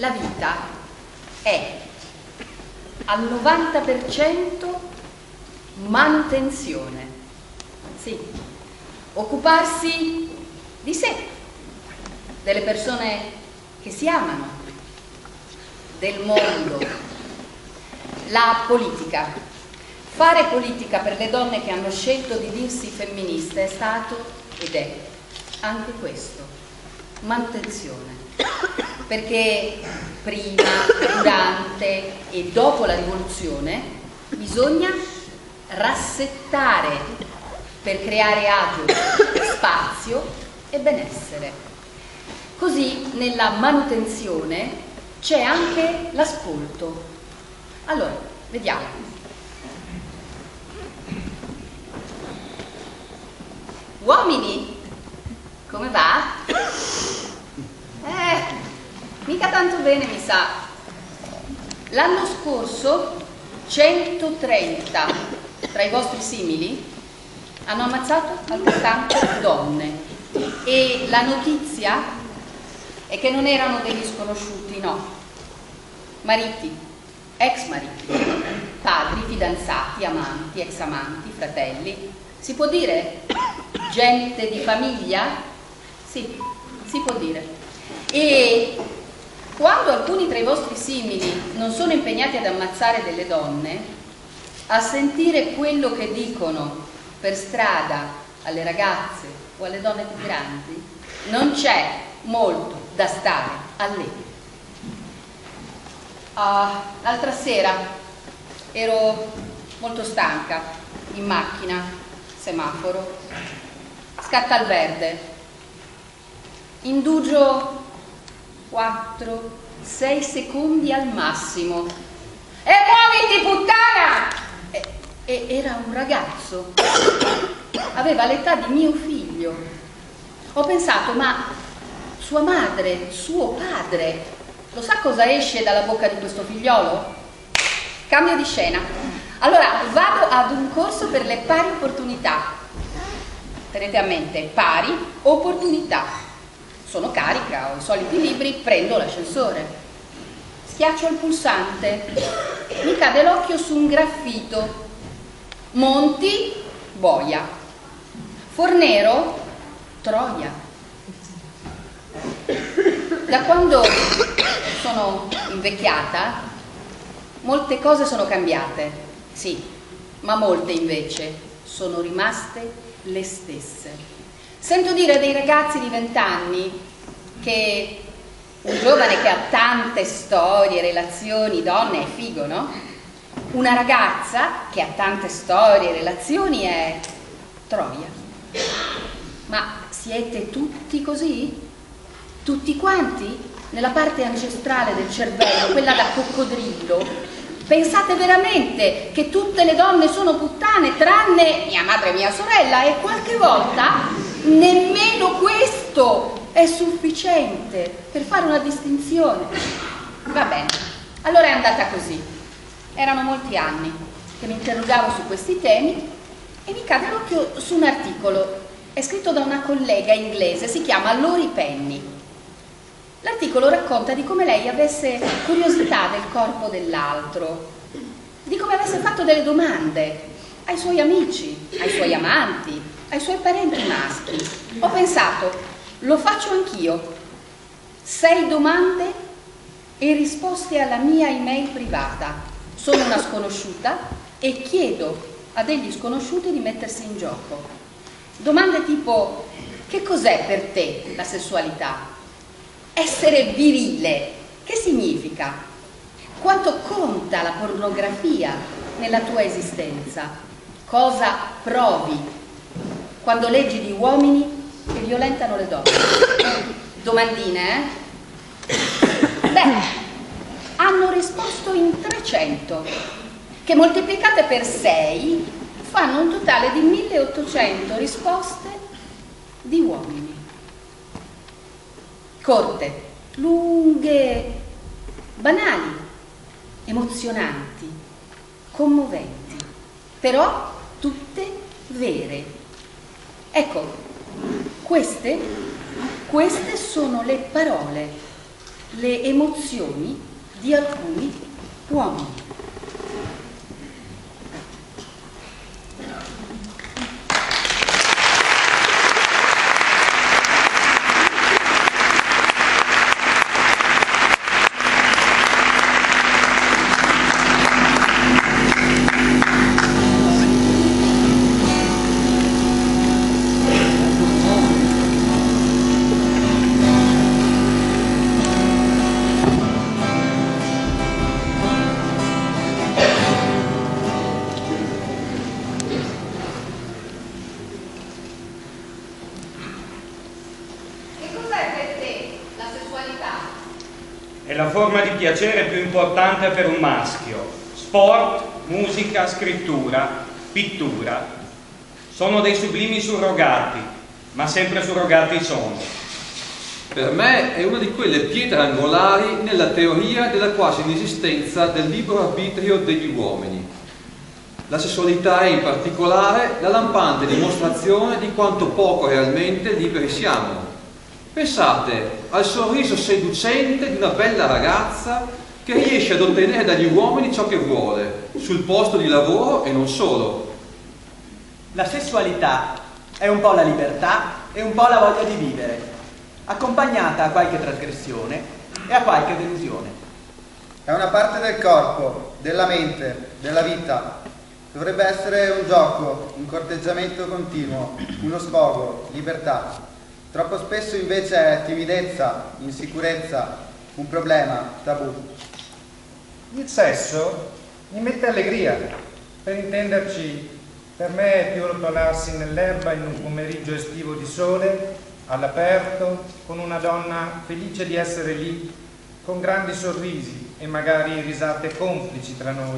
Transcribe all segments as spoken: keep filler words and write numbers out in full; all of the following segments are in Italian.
la vita è al novanta per cento manutenzione. Sì, occuparsi di sé, delle persone che si amano, del mondo, la politica. Fare politica per le donne che hanno scelto di dirsi femministe è stato ed è anche questo, manutenzione. Perché prima, durante e dopo la rivoluzione bisogna rassettare per creare agio, spazio e benessere. Così nella manutenzione c'è anche l'ascolto. Allora, vediamo. Uomini, come va? Eh, mica tanto bene mi sa. L'anno scorso centotrenta tra i vostri simili hanno ammazzato altrettante donne e la notizia è che non erano degli sconosciuti, no, mariti, ex mariti, padri, fidanzati, amanti, ex amanti, fratelli, si può dire gente di famiglia? Sì, si può dire. E quando alcuni tra i vostri simili non sono impegnati ad ammazzare delle donne, a sentire quello che dicono per strada alle ragazze o alle donne più grandi, non c'è molto da stare allegri. Uh, l'altra sera ero molto stanca, in macchina, semaforo, scatta il verde, indugio quattro sei secondi al massimo. E muoviti, puttana! E, e era un ragazzo, aveva l'età di mio figlio. Ho pensato, ma sua madre, suo padre, lo sa cosa esce dalla bocca di questo figliolo? Cambio di scena. Allora, vado ad un corso per le pari opportunità. Tenete a mente, pari opportunità. Sono carica, ho i soliti libri, prendo l'ascensore. Schiaccio il pulsante, mi cade l'occhio su un graffito. Monti, boia. Fornero, Troia. Da quando sono invecchiata, molte cose sono cambiate, sì, ma molte invece sono rimaste le stesse. Sento dire dei ragazzi di vent'anni che un giovane che ha tante storie, relazioni, donne è figo, no? Una ragazza che ha tante storie, relazioni è Troia. Ma siete tutti così? Tutti quanti? Nella parte ancestrale del cervello, quella da coccodrillo, pensate veramente che tutte le donne sono puttane tranne mia madre e mia sorella? E qualche volta nemmeno questo è sufficiente per fare una distinzione. Va bene, allora è andata così. Erano molti anni che mi interrogavo su questi temi e mi cade l'occhio su un articolo. È scritto da una collega inglese, si chiama Lori Penny. L'articolo racconta di come lei avesse curiosità del corpo dell'altro, di come avesse fatto delle domande ai suoi amici, ai suoi amanti, ai suoi parenti maschi. Ho pensato, lo faccio anch'io. Sei domande e risposte alla mia email privata. Sono una sconosciuta e chiedo a degli sconosciuti di mettersi in gioco. Domande tipo, che cos'è per te la sessualità? Essere virile, che significa? Quanto conta la pornografia nella tua esistenza? Cosa provi quando leggi di uomini che violentano le donne? Domandine, eh? Beh, hanno risposto in trecento, che moltiplicate per sei fanno un totale di milleottocento risposte di uomini. Corte, lunghe, banali, emozionanti, commoventi, però tutte vere. Ecco, queste, queste sono le parole le emozioni di alcuni uomini. È la forma di piacere più importante per un maschio. Sport, musica, scrittura, pittura sono dei sublimi surrogati, ma sempre surrogati sono. Per me è una di quelle pietre angolari nella teoria della quasi inesistenza del libero arbitrio degli uomini. La sessualità è in particolare la lampante dimostrazione di quanto poco realmente liberi siamo. Pensate al sorriso seducente di una bella ragazza che riesce ad ottenere dagli uomini ciò che vuole, sul posto di lavoro e non solo. La sessualità è un po' la libertà e un po' la voglia di vivere, accompagnata a qualche trasgressione e a qualche delusione. È una parte del corpo, della mente, della vita. Dovrebbe essere un gioco, un corteggiamento continuo, uno sfogo, libertà. Troppo spesso invece è timidezza, insicurezza, un problema, tabù. Il sesso mi mette allegria. Per intenderci, per me è più rotolarsi nell'erba in un pomeriggio estivo di sole, all'aperto, con una donna felice di essere lì, con grandi sorrisi e magari risate complici tra noi,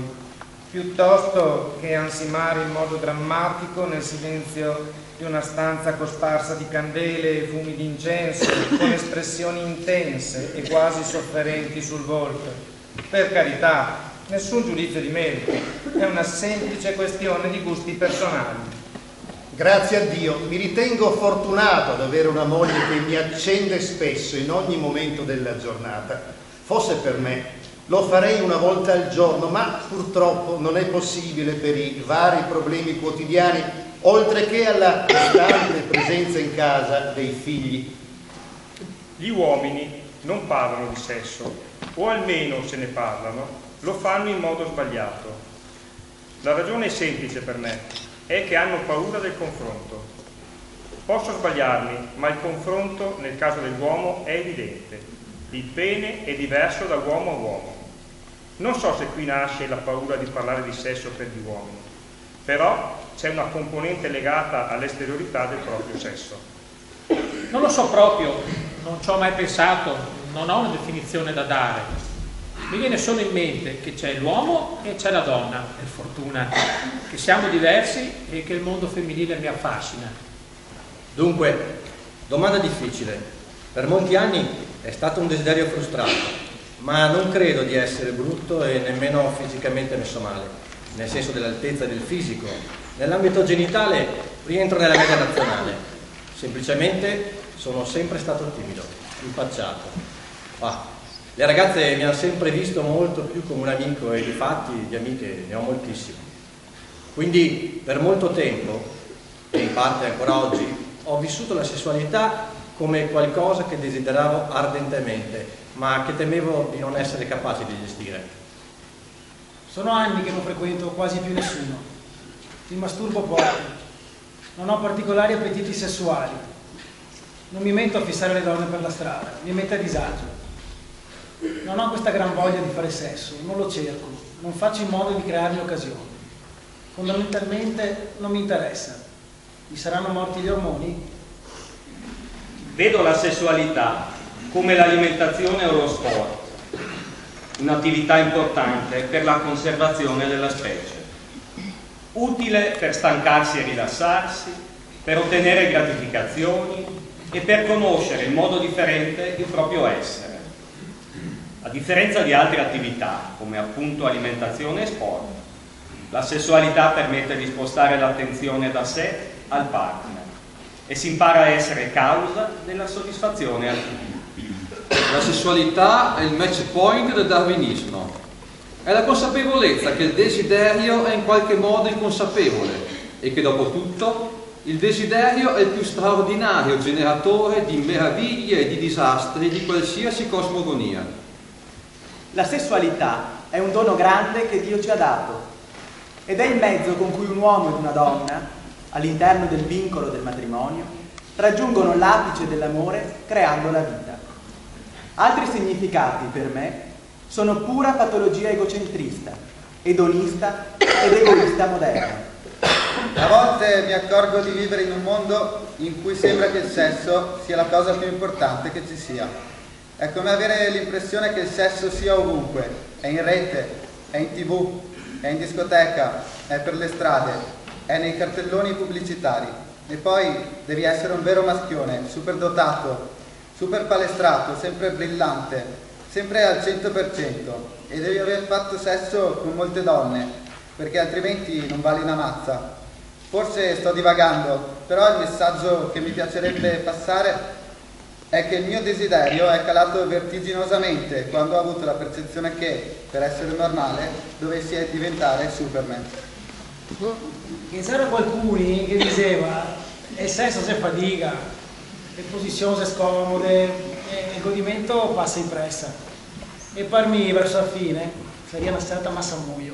piuttosto che ansimare in modo drammatico nel silenzio di una stanza cosparsa di candele e fumi di incenso, con espressioni intense e quasi sofferenti sul volto. Per carità, nessun giudizio di merito, è una semplice questione di gusti personali. Grazie a Dio, mi ritengo fortunato ad avere una moglie che mi accende spesso in ogni momento della giornata. Fosse per me, lo farei una volta al giorno, ma purtroppo non è possibile per i vari problemi quotidiani, oltre che alla costante presenza in casa dei figli. Gli uomini non parlano di sesso, o almeno se ne parlano, lo fanno in modo sbagliato. La ragione è semplice per me, è che hanno paura del confronto. Posso sbagliarmi, ma il confronto nel caso dell'uomo è evidente. Il pene è diverso da uomo a uomo. Non so se qui nasce la paura di parlare di sesso per gli uomini, però c'è una componente legata all'esteriorità del proprio sesso. Non lo so proprio, non ci ho mai pensato, non ho una definizione da dare. Mi viene solo in mente che c'è l'uomo e c'è la donna, per fortuna, che siamo diversi e che il mondo femminile mi affascina. Dunque, domanda difficile. Per molti anni è stato un desiderio frustrato, ma non credo di essere brutto e nemmeno fisicamente messo male, nel senso dell'altezza del fisico. Nell'ambito genitale rientro nella media nazionale, semplicemente sono sempre stato timido, impacciato. Ah, le ragazze mi hanno sempre visto molto più come un amico e difatti di amiche ne ho moltissime. Quindi per molto tempo, e in parte ancora oggi, ho vissuto la sessualità come qualcosa che desideravo ardentemente, ma che temevo di non essere capace di gestire. Sono anni che non frequento quasi più nessuno. Mi masturbo poco, non ho particolari appetiti sessuali, non mi metto a fissare le donne per la strada, mi mette a disagio. Non ho questa gran voglia di fare sesso, non lo cerco, non faccio in modo di crearmi occasioni. Fondamentalmente non mi interessa. Mi saranno morti gli ormoni? Vedo la sessualità come l'alimentazione o lo sport, un'attività importante per la conservazione della specie. Utile per stancarsi e rilassarsi, per ottenere gratificazioni e per conoscere in modo differente il proprio essere. A differenza di altre attività, come appunto alimentazione e sport, la sessualità permette di spostare l'attenzione da sé al partner e si impara a essere causa della soddisfazione altrui. La sessualità è il match point del darwinismo. È la consapevolezza che il desiderio è in qualche modo inconsapevole e che dopo tutto il desiderio è il più straordinario generatore di meraviglie e di disastri di qualsiasi cosmogonia. La sessualità è un dono grande che Dio ci ha dato ed è il mezzo con cui un uomo ed una donna, all'interno del vincolo del matrimonio, raggiungono l'apice dell'amore creando la vita. Altri significati per me sono pura patologia egocentrista, edonista ed egoista moderna. A volte mi accorgo di vivere in un mondo in cui sembra che il sesso sia la cosa più importante che ci sia. È come avere l'impressione che il sesso sia ovunque, è in rete, è in tv, è in discoteca, è per le strade, è nei cartelloni pubblicitari. E poi devi essere un vero maschione, super dotato, super palestrato, sempre brillante, sempre al cento per cento, e devi aver fatto sesso con molte donne, perché altrimenti non vali una mazza. Forse sto divagando, però il messaggio che mi piacerebbe passare è che il mio desiderio è calato vertiginosamente quando ho avuto la percezione che, per essere normale, dovessi diventare Superman. Che c'era qualcuno che diceva il sesso se fatica, le posizioni se scomode e il godimento passa in pressa. E per me verso la fine sarebbe una certa massa muoio.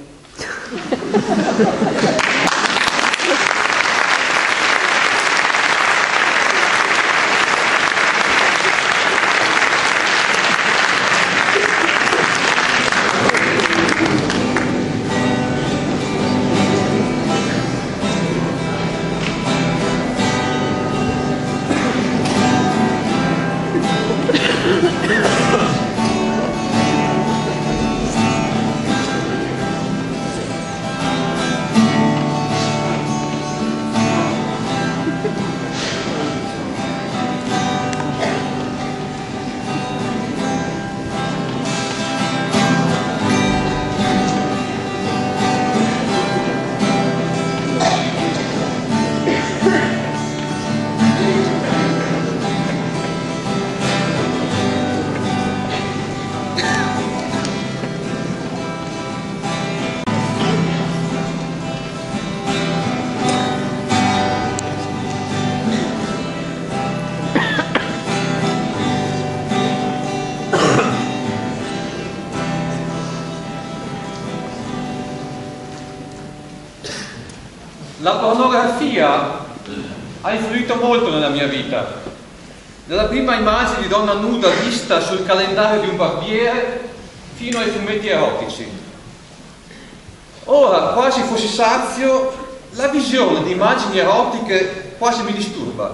La pornografia ha influito molto nella mia vita. Dalla prima immagine di donna nuda vista sul calendario di un barbiere fino ai fumetti erotici. Ora, quasi fossi sazio, la visione di immagini erotiche quasi mi disturba.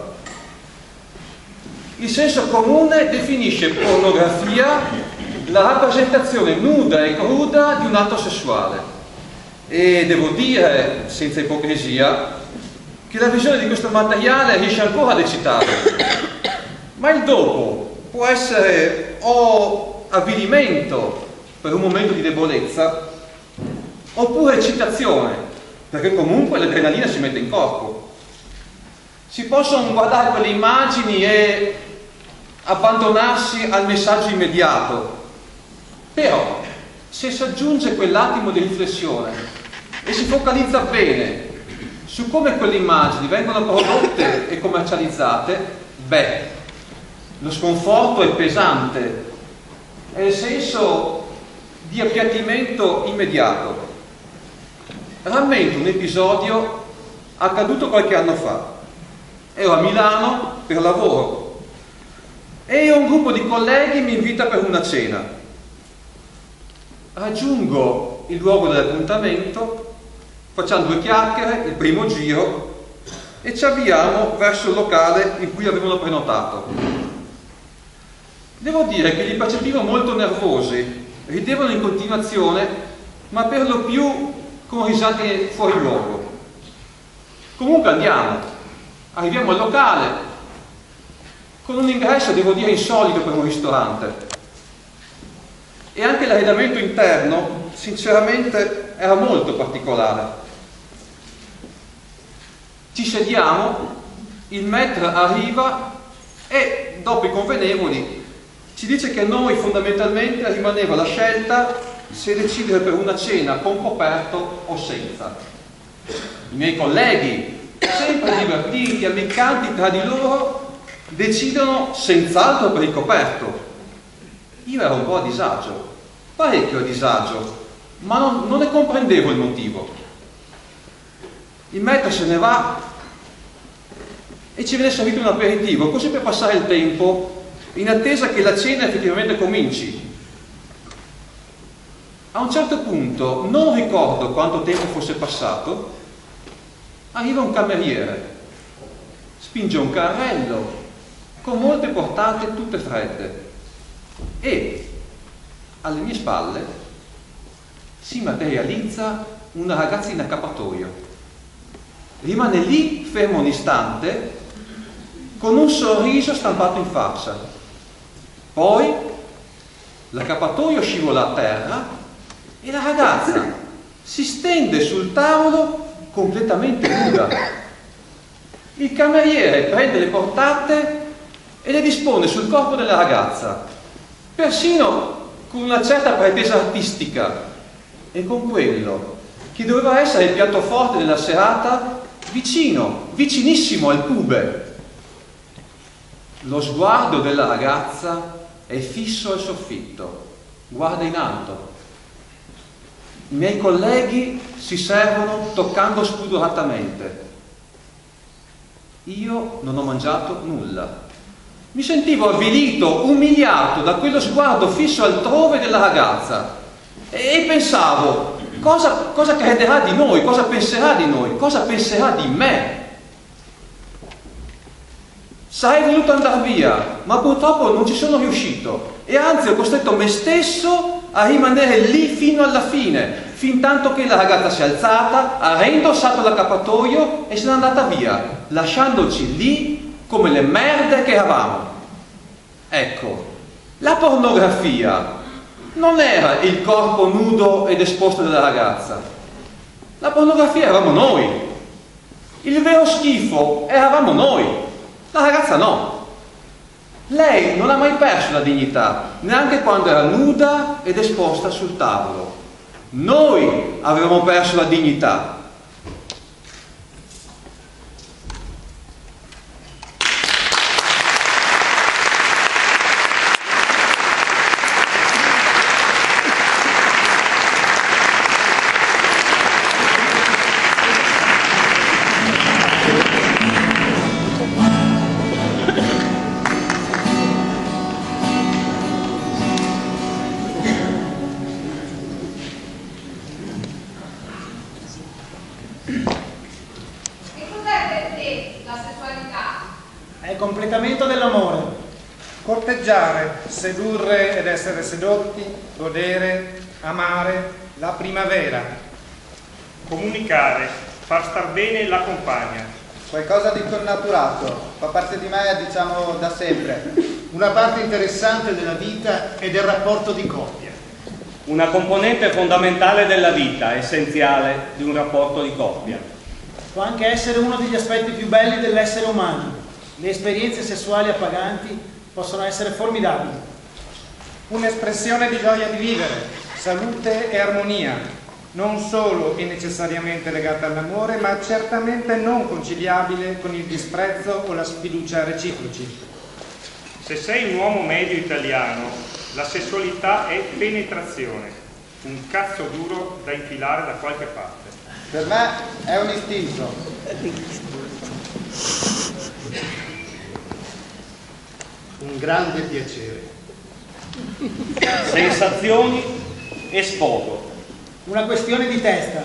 Il senso comune definisce pornografia la rappresentazione nuda e cruda di un atto sessuale. E devo dire, senza ipocrisia, che la visione di questo materiale riesce ancora ad eccitare. Ma il dopo può essere o avvilimento per un momento di debolezza, oppure eccitazione, perché comunque l'adrenalina si mette in corpo. Si possono guardare quelle immagini e abbandonarsi al messaggio immediato, però se si aggiunge quell'attimo di riflessione e si focalizza bene su come quelle immagini vengono prodotte e commercializzate, beh, lo sconforto è pesante, è il senso di appiattimento immediato. Rammento un episodio accaduto qualche anno fa. Ero a Milano per lavoro e un gruppo di colleghi mi invita per una cena. Raggiungo il luogo dell'appuntamento, facciamo due chiacchiere, il primo giro, e ci avviamo verso il locale in cui avevano prenotato. Devo dire che li percepivo molto nervosi, ridevano in continuazione, ma per lo più con risate fuori luogo. Comunque andiamo, arriviamo al locale, con un ingresso, devo dire, insolito per un ristorante. E anche l'arredamento interno, sinceramente, era molto particolare. Ci sediamo, il maître arriva e, dopo i convenevoli, ci dice che a noi fondamentalmente rimaneva la scelta se decidere per una cena con coperto o senza. I miei colleghi, sempre divertiti, amicanti tra di loro, decidono senz'altro per il coperto. Io ero un po' a disagio, parecchio a disagio, ma non, non ne comprendevo il motivo. Il maître se ne va e ci viene servito un aperitivo, così per passare il tempo, in attesa che la cena effettivamente cominci. A un certo punto, non ricordo quanto tempo fosse passato, arriva un cameriere, spinge un carrello con molte portate tutte fredde e alle mie spalle si materializza una ragazza in accappatoio. Rimane lì fermo un istante con un sorriso stampato in faccia. Poi l'accappatoio scivola a terra e la ragazza si stende sul tavolo completamente nuda. Il cameriere prende le portate e le dispone sul corpo della ragazza, persino con una certa pretesa artistica e con quello che doveva essere il piatto forte della serata vicino, vicinissimo al pube. Lo sguardo della ragazza è fisso al soffitto, guarda in alto. I miei colleghi si servono toccando spudoratamente. Io non ho mangiato nulla. Mi sentivo avvilito, umiliato da quello sguardo fisso altrove della ragazza e pensavo, cosa, cosa crederà di noi, cosa penserà di noi, cosa penserà di me? Sarei voluto andare via, ma purtroppo non ci sono riuscito e anzi ho costretto me stesso a rimanere lì fino alla fine, fin tanto che la ragazza si è alzata, ha reindossato l'accappatoio e se n'è andata via, lasciandoci lì come le merde che eravamo. Ecco, la pornografia non era il corpo nudo ed esposto della ragazza. La pornografia eravamo noi. Il vero schifo eravamo noi. La ragazza no. Lei non ha mai perso la dignità, neanche quando era nuda ed esposta sul tavolo. Noi avevamo perso la dignità. Corteggiare, sedurre ed essere sedotti, godere, amare, la primavera. Comunicare, far star bene la compagna. Qualcosa di connaturato, fa parte di me, diciamo, da sempre. Una parte interessante della vita e del rapporto di coppia. Una componente fondamentale della vita, essenziale di un rapporto di coppia. Può anche essere uno degli aspetti più belli dell'essere umano. Le esperienze sessuali appaganti possono essere formidabili. Un'espressione di gioia di vivere, salute e armonia, non solo e necessariamente legata all'amore, ma certamente non conciliabile con il disprezzo o la sfiducia reciproci. Se sei un uomo medio italiano, la sessualità è penetrazione, un cazzo duro da infilare da qualche parte. Per me è un istinto. Un grande piacere. Sensazioni e sfogo. Una questione di testa.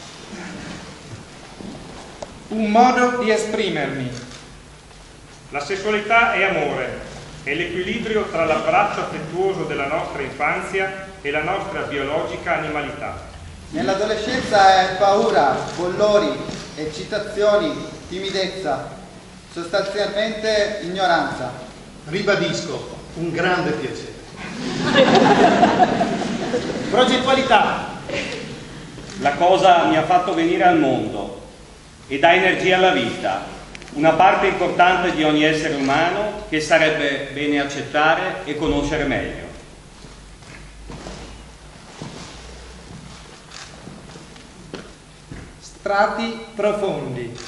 Un modo di esprimermi. La sessualità è amore, è l'equilibrio tra l'abbraccio affettuoso della nostra infanzia e la nostra biologica animalità. Nell'adolescenza è paura, bollori, eccitazioni, timidezza, sostanzialmente ignoranza. Ribadisco, un grande piacere. Progettualità. La cosa mi ha fatto venire al mondo e dà energia alla vita, una parte importante di ogni essere umano che sarebbe bene accettare e conoscere meglio. Strati profondi.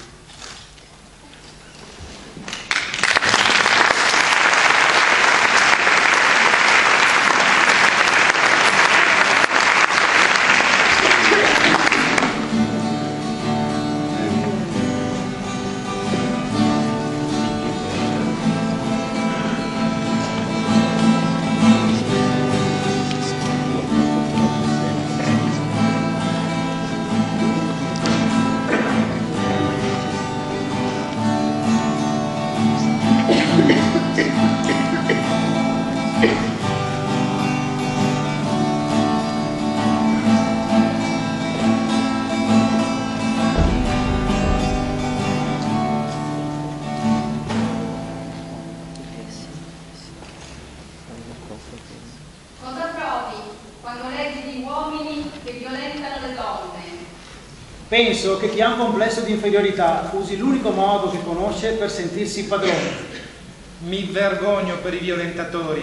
Penso che chi ha un complesso di inferiorità usi l'unico modo che conosce per sentirsi padrone. Mi vergogno per i violentatori.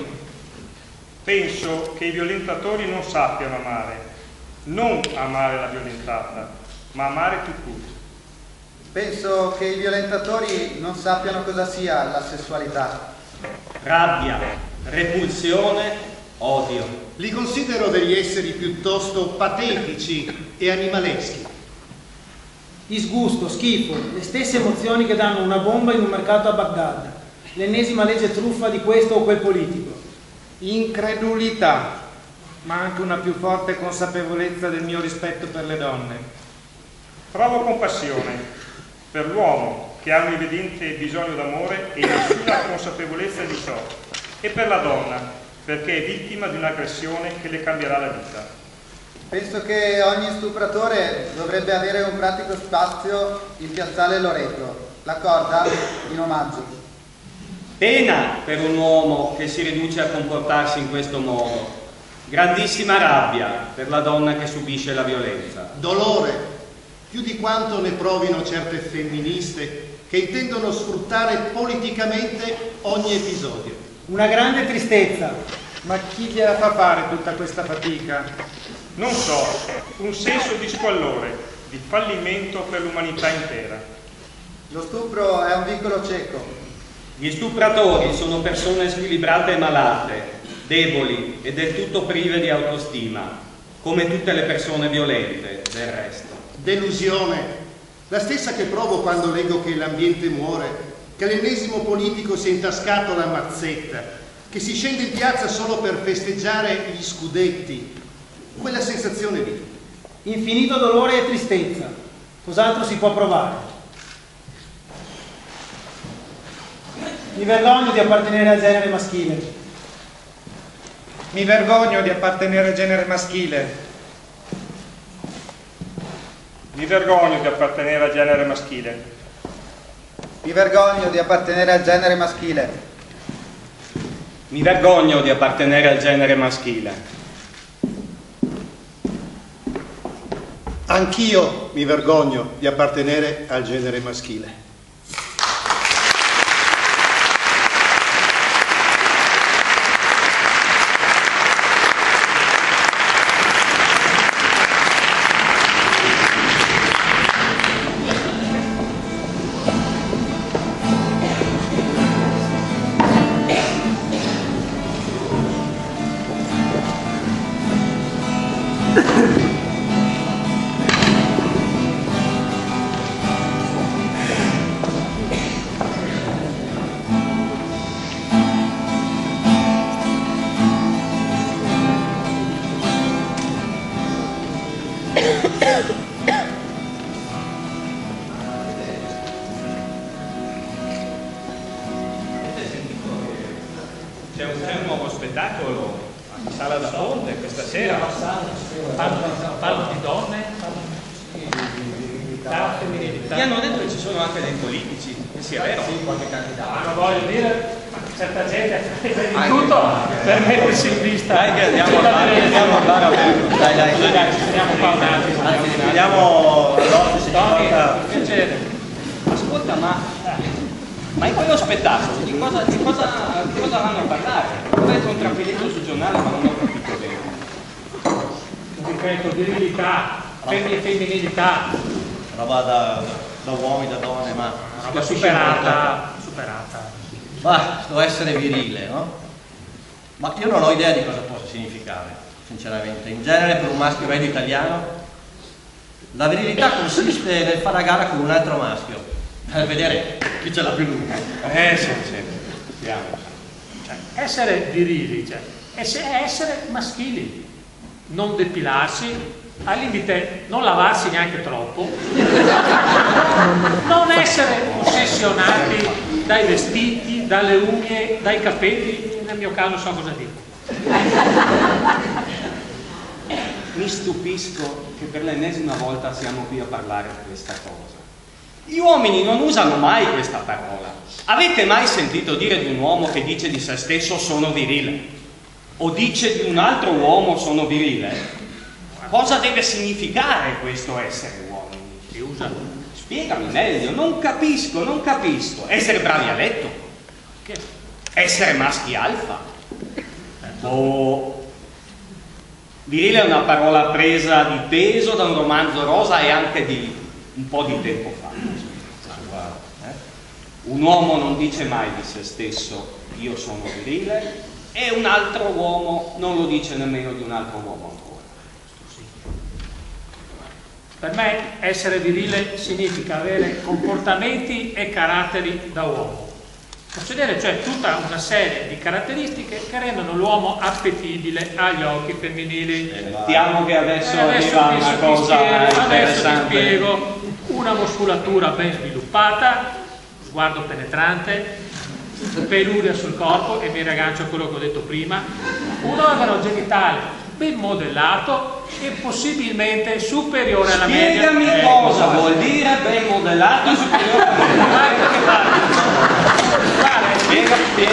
Penso che i violentatori non sappiano amare, non amare la violentata, ma amare tutto. Penso che i violentatori non sappiano cosa sia la sessualità. Rabbia, repulsione, odio. Li considero degli esseri piuttosto patetici e animaleschi. Disgusto, schifo, le stesse emozioni che danno una bomba in un mercato a Baghdad, l'ennesima legge truffa di questo o quel politico. Incredulità, ma anche una più forte consapevolezza del mio rispetto per le donne. Provo compassione per l'uomo che ha un evidente bisogno d'amore e nessuna consapevolezza di ciò, e per la donna perché è vittima di un'aggressione che le cambierà la vita. Penso che ogni stupratore dovrebbe avere un pratico spazio in piazzale Loreto, la corda in omaggio. Pena per un uomo che si riduce a comportarsi in questo modo. Grandissima rabbia per la donna che subisce la violenza. Dolore, più di quanto ne provino certe femministe che intendono sfruttare politicamente ogni episodio. Una grande tristezza. Ma chi gliela fa fare tutta questa fatica? Non so, un senso di squallore, di fallimento per l'umanità intera. Lo stupro è un vicolo cieco. Gli stupratori sono persone squilibrate e malate, deboli e del tutto prive di autostima, come tutte le persone violente, del resto. Delusione, la stessa che provo quando leggo che l'ambiente muore, che l'ennesimo politico si è intascato la mazzetta, che si scende in piazza solo per festeggiare gli scudetti. Quella sensazione lì. Infinito dolore e tristezza. Cos'altro si può provare? Mi vergogno di appartenere al genere maschile. Mi vergogno di appartenere al genere maschile. Mi vergogno di appartenere al genere maschile. Mi vergogno di appartenere al genere maschile. Mi vergogno di appartenere al genere maschile. Anch'io mi vergogno di appartenere al genere maschile. C'è un, c'è un nuovo spettacolo a Sala da Ponte questa sera. Parlo di donne, di femminilità. Mi hanno detto che ci sono anche dei politici, che sia vero? Sì, qualche candidato. Ma voglio dire, certa gente fa di tutto per mettersi in vista. Dai che andiamo a fare, andiamo a fare a Berno. Dai, dai, dai, dai, ci teniamo qua un attimo. Andiamo all'office. Tony, piacere. Ascolta. ascolta, ma, ma in quello spettacolo di cosa, di cosa, di cosa vanno a parlare? Ho letto un trafiletto sul giornale, ma non ho capito bene. Ripeto, virilità, femmine femminilità. Roba da, da uomini, da donne, ma... Roba superata, superata. Ma, devo essere virile, no? Ma io non ho idea di cosa possa significare, sinceramente. In genere per un maschio medio italiano la virilità consiste nel fare a gara con un altro maschio, per vedere chi ce l'ha più lunga. Eh sì, sì, siamo. Cioè, essere virili, cioè, è essere maschili, non depilarsi, al limite non lavarsi neanche troppo, non essere ossessionati dai vestiti, dalle unghie, dai capelli, nel mio caso so cosa dico. Mi stupisco che per l'ennesima volta siamo qui a parlare di questa cosa. Gli uomini non usano mai questa parola. Avete mai sentito dire di un uomo che dice di se stesso sono virile? O dice di un altro uomo sono virile? Cosa deve significare questo essere uomini? Si usa. Spiegami meglio, non capisco, non capisco. Essere bravi a letto? Che? Essere maschi alfa? O... Virile è una parola presa di peso da un romanzo rosa e anche di un po' di tempo fa. Un uomo non dice mai di se stesso io sono virile e un altro uomo non lo dice nemmeno di un altro uomo ancora. Per me essere virile significa avere comportamenti e caratteri da uomo. Possedere cioè tutta una serie di caratteristiche che rendono l'uomo appetibile agli occhi femminili. Mettiamo che adesso, eh, adesso arriva una cosa spiego, adesso ti interessante. spiego una muscolatura ben sviluppata, sguardo penetrante, peluria sul corpo, e mi riaggancio a quello che ho detto prima, un organo genitale ben modellato e possibilmente superiore alla media. Spiegami eh, cosa vuol dire ben modellato e superiore alla media. Spiega, spiega.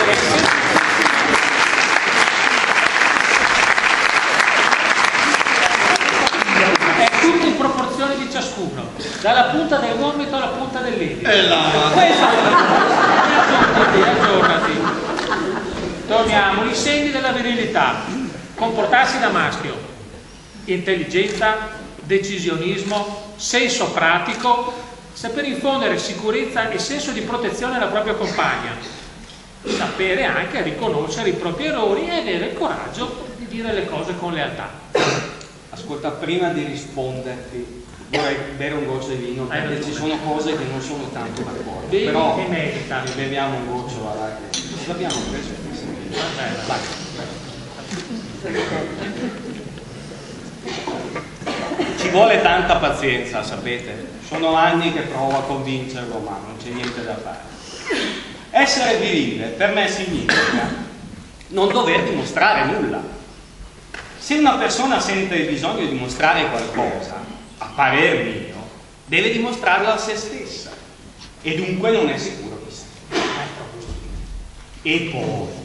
È tutto in proporzione di ciascuno, dalla punta del gomito alla punta dell'edito. E là. Aggiornati, aggiornati. Torniamo, i segni della virilità. Comportarsi da maschio, intelligenza, decisionismo, senso pratico, saper infondere sicurezza e senso di protezione alla propria compagna, sapere anche riconoscere i propri errori e avere il coraggio di dire le cose con lealtà. Ascolta, prima di risponderti vorrei bere un goccio di vino, perché ci sono cose che non sono tanto d'accordo. Bevi però e merita. beviamo un goccio, guarda, che l'abbiamo preso. Vai. Ci vuole tanta pazienza, sapete? Sono anni che provo a convincerlo, ma non c'è niente da fare. Essere virile per me significa non dover dimostrare nulla. Se una persona sente il bisogno di dimostrare qualcosa, a parer mio, deve dimostrarlo a se stessa e dunque non è sicuro di sé. E poi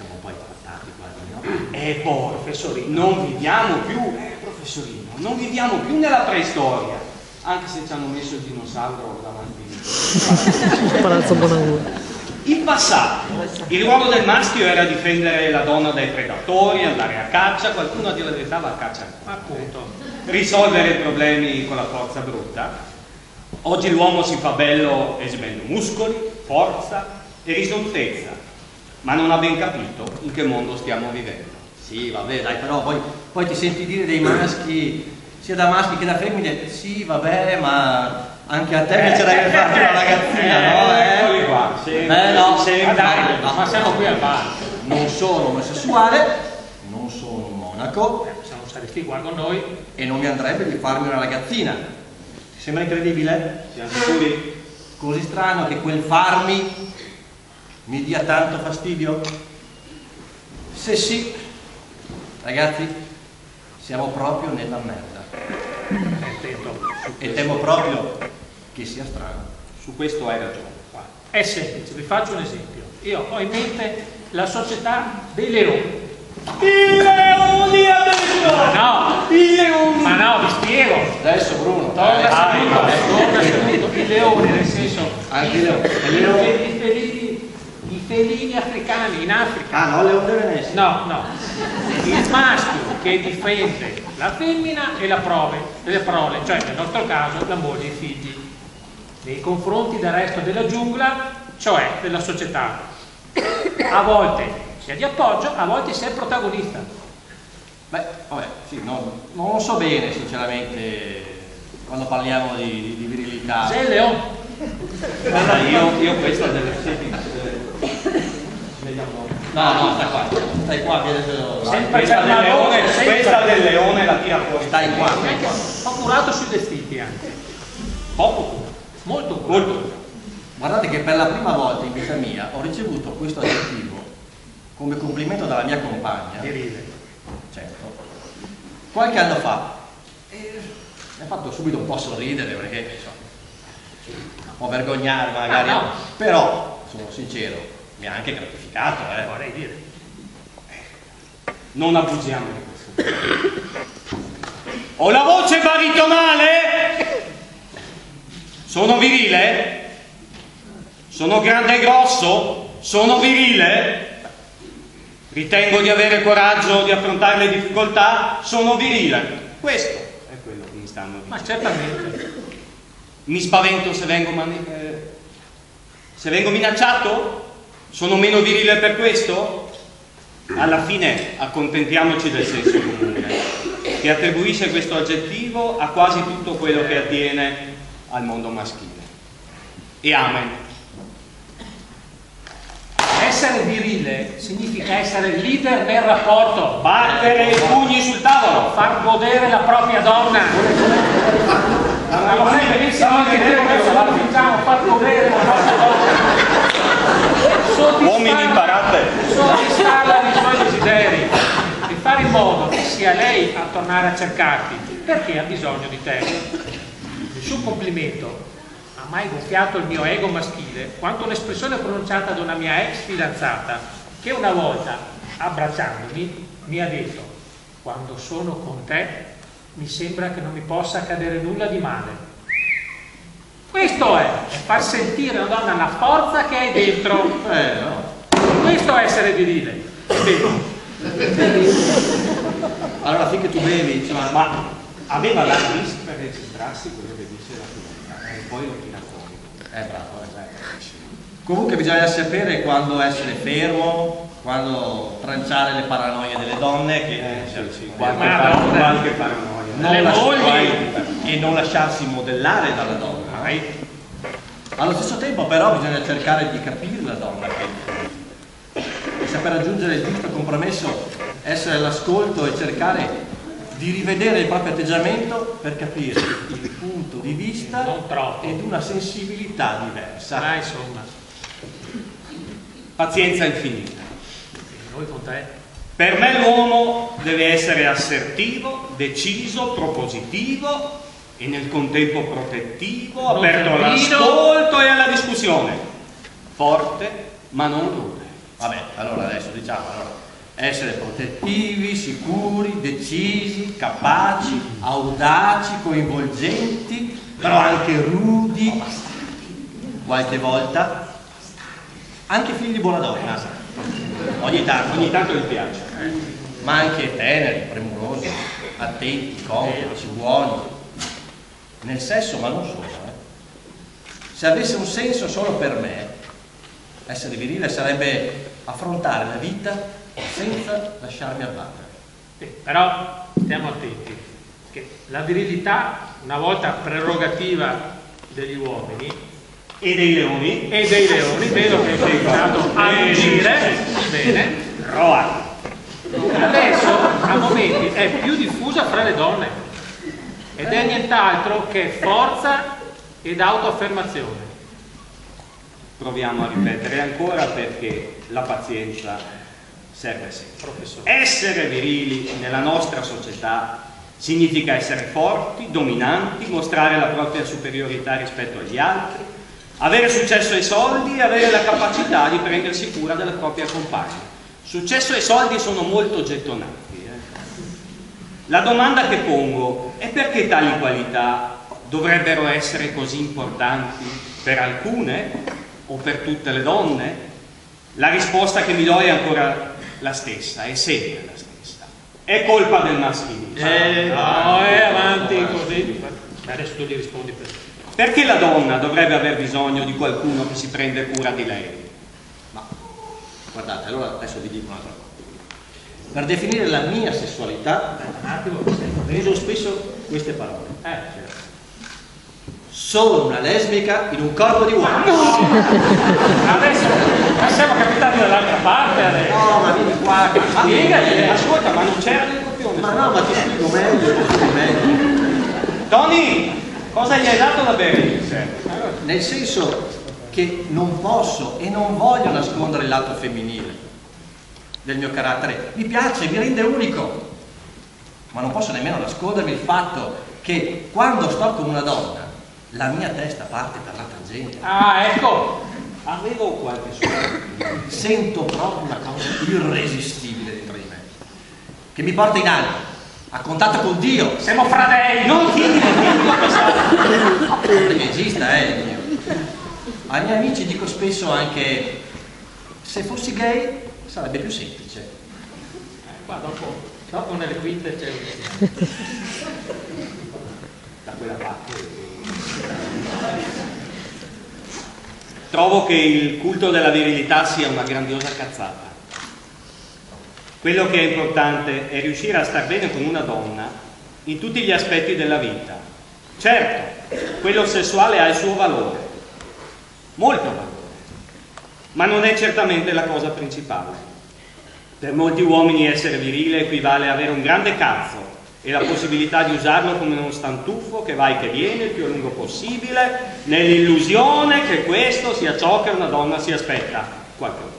E poi, professorino, non viviamo più, eh, professorino, non viviamo più nella preistoria, anche se ci hanno messo il dinosauro davanti. Palazzo Bonagura. In passato, il ruolo del maschio era difendere la donna dai predatori, andare a caccia, qualcuno a dire la verità va a caccia, appunto, risolvere i problemi con la forza brutta. Oggi l'uomo si fa bello esibendo muscoli, forza e risolutezza, ma non ha ben capito in che mondo stiamo vivendo. Sì, vabbè, dai, però poi, poi ti senti dire dei maschi, sia da maschi che da femmine, sì, vabbè, ma anche a te piacerebbe eh, farti una ragazzina, eh, no? Eh? Eccoli qua, sì. Beh, no, sì, ma dai, no, ma siamo qui al bar. Non sono omosessuale, non sono un monaco, Eh, siamo stati guardo noi. e non mi andrebbe di farmi una ragazzina. Ti sembra incredibile? Siamo sicuri? Così strano che quel farmi mi dia tanto fastidio? Se sì, ragazzi, siamo proprio nella merda. E temo proprio che sia strano. Su questo hai ragione. È semplice, vi faccio un esempio. Io ho in mente la società dei leoni. I leoni adesso! Ma no! I leoni! Ma no, vi spiego! Adesso Bruno, Torna dai, seduto, dai, torna seduto. I leoni, nel senso, Anche i leoni. I leoni, i felini, i felini africani in Africa. Ah no, leone deve essere. No, no. Il maschio che difende la femmina e la prole, le prole, cioè nel nostro caso la moglie e i figli, nei confronti del resto della giungla, cioè della società. A volte sia di appoggio, a volte sia il protagonista. Beh, vabbè, sì, no, non lo so bene sinceramente quando parliamo di, di, di virilità. Sei il leone. Guarda, io, io questa delle No, no, stai qua, stai qua, che adesso... questa del leone, questa del leone la tira fuori. Stai qua, stai qua. Ho curato sui vestiti anche. Poco curato, molto curato. Molto curato. Guardate che per la prima volta in vita mia ho ricevuto questo aggettivo come complimento dalla mia compagna. Virile. Certo. Qualche anno fa. E mi ha fatto subito un po' sorridere perché insomma, un po' vergognare magari. Ah, no. Però, sono sincero, mi ha anche gratificato, eh. Vorrei dire. Non abusiamo di questo. Ho la voce baritonale? Sono virile? Sono grande e grosso? Sono virile? Ritengo di avere coraggio di affrontare le difficoltà? Sono virile. Questo è quello che mi stanno dicendo. Ma certamente. Mi spavento se vengo, mani- eh, se vengo minacciato? Sono meno virile per questo? Alla fine accontentiamoci del senso comune, che attribuisce questo aggettivo a quasi tutto quello che attiene al mondo maschile. E amen. Essere virile significa essere leader nel rapporto, Battere i pugni sul tavolo. far godere la propria donna. Ma lo sai benissimo anche te, adesso la facciamo, far godere la propria donna. Uomini imparate. Soddisfarla dei suoi desideri e fare in modo che sia lei a tornare a cercarti perché ha bisogno di te. Nessun complimento ha mai gonfiato il mio ego maschile quanto un'espressione pronunciata da una mia ex fidanzata che una volta, abbracciandomi, mi ha detto: quando sono con te mi sembra che non mi possa accadere nulla di male. Questo è far sentire a una donna la forza che hai dentro. Eh, no. Questo è essere virile. Vedi? Allora, finché tu bevi, insomma, Ma aveva la lista per registrarsi quello che dice la comunità e poi lo tira fuori. è bravo, eh. Comunque bisogna sapere quando essere fermo, quando tranciare le paranoie delle donne, che Eh, sì, sì, qualche, qualche, par- par- qualche paranoia. non Le lasci- mogli. e non lasciarsi modellare dalla donna. Allo stesso tempo però bisogna cercare di capire la donna che, e saper raggiungere il giusto compromesso, essere all'ascolto e cercare di rivedere il proprio atteggiamento per capire il punto di vista ed una sensibilità diversa. Ah, insomma. Pazienza infinita. Noi con te. Per me l'uomo deve essere assertivo, deciso, propositivo e nel contempo protettivo, Non aperto terbino. all'ascolto e alla discussione. Forte ma non rude. Vabbè, allora adesso diciamo, allora, essere protettivi, sicuri, decisi, capaci, audaci, coinvolgenti, però anche rudi, qualche volta, anche figli di buona donna, ogni tanto, Ogni tanto gli piace. ma anche teneri, premurosi, attenti, complici, buoni, nel sesso ma non solo. Eh. Se avesse un senso solo per me, essere virile sarebbe affrontare la vita senza lasciarmi abbattere. Sì, però stiamo attenti, che la virilità, una volta prerogativa degli uomini E dei leoni? e dei leoni, vedo che sei stato a agire, bene, Roa. adesso a momenti è più diffusa fra le donne ed è nient'altro che forza ed autoaffermazione. Proviamo a ripetere ancora perché la pazienza serve sempre. Professore. Essere virili nella nostra società significa essere forti, dominanti, mostrare la propria superiorità rispetto agli altri, avere successo e soldi e avere la capacità di prendersi cura della propria compagna. Successo e soldi sono molto gettonati. Eh. La domanda che pongo è perché tali qualità dovrebbero essere così importanti per alcune o per tutte le donne? La risposta che mi do è ancora la stessa, è sempre la stessa. È colpa del maschilismo. Eh, no, è avanti così. Adesso tu gli rispondi per te. Perché la donna dovrebbe aver bisogno di qualcuno che si prende cura di lei? Ma guardate, allora adesso vi dico un'altra cosa. Per definire la mia sessualità, uso spesso queste parole. Eh, Sono una lesbica in un corpo di uomo. adesso ma siamo capitati dall'altra parte adesso. No, ma vieni qua. Spiegati, ascolta, ma non c'era nel copione. Ma no, ma ti spiego meglio, ti spiego meglio. Tony, cosa gli hai dato da bere? Nel senso che non posso e non voglio nascondere il lato femminile del mio carattere. Mi piace, mi rende unico. Ma non posso nemmeno nascondermi il fatto che quando sto con una donna la mia testa parte per la tangente. Ah, ecco, avevo qualche suono. Sento proprio una cosa irresistibile dentro di me, che mi porta in alto, a contatto con Dio. Siamo fratelli, non chiedi perché esista, eh, Dio. Ai miei amici dico spesso anche, se fossi gay sarebbe più semplice. Eh, qua dopo, dopo nelle quinte c'è da quella parte. Trovo che il culto della virilità sia una grandiosa cazzata. Quello che è importante è riuscire a star bene con una donna in tutti gli aspetti della vita. Certo, quello sessuale ha il suo valore, molto valore, ma non è certamente la cosa principale. Per molti uomini essere virile equivale a avere un grande cazzo e la possibilità di usarlo come uno stantuffo che va e che viene il più a lungo possibile, nell'illusione che questo sia ciò che una donna si aspetta qualche volta.